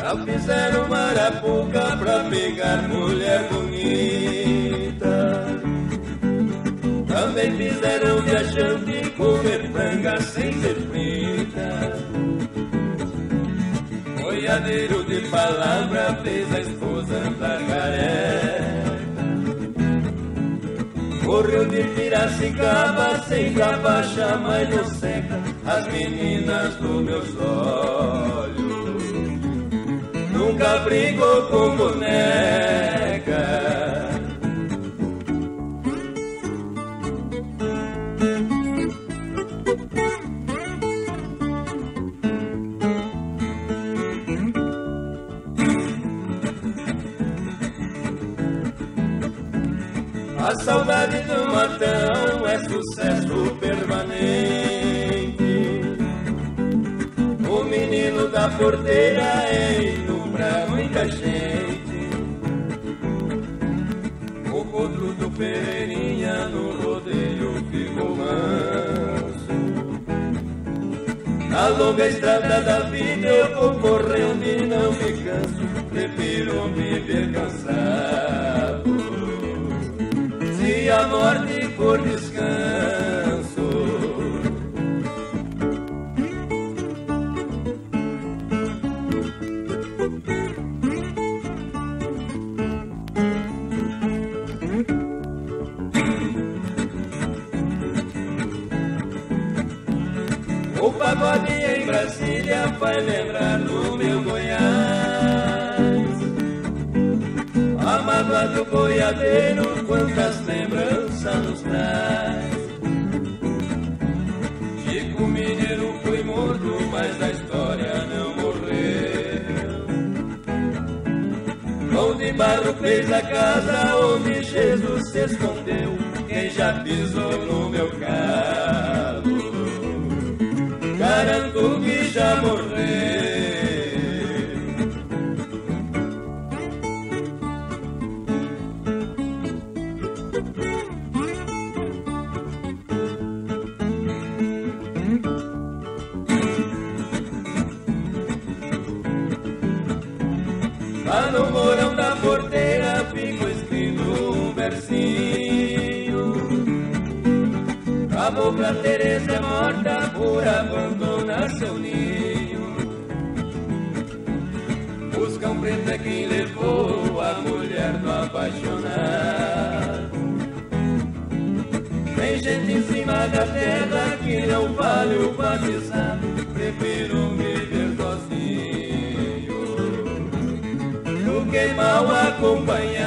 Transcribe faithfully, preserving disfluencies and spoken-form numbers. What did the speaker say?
Já fizeram marapuca pra pegar mulher bonita. Também fizeram viajante comer franga sem ser frita. Boiadeiro de palavra fez a esposa andar gareta. Correu de Piracicaba sem capacha, mas não seca as meninas dos meus olhos. Nunca brigou com boneca. A saudade do matão é sucesso permanente. O menino da porteira é hino pra muita gente. O potro do Pereirinha no rodeio ficou manso. Na longa estrada da vida eu vou correndo e não me canso. Prefiro viver cansado se a morte for descanso. O pagode em Brasília vai lembrar do meu Goiás. A mágoa do boiadeiro, quantas lembranças nos traz. Chico Mineiro foi morto, mas a história não morreu. Mão de barro fez a casa onde Jesus se escondeu. Quem já pisou no meu calo, garanto que já morreu. Lá no morão da porteira ficou escrito um versinho. Cabocla Teresa é morta por abandonar seu ninho. Os cão preto é quem levou a mulher do apaixonado. Tem gente em cima da terra que não vale o batizado. Prefiro viver sozinho do que mal acompanhado.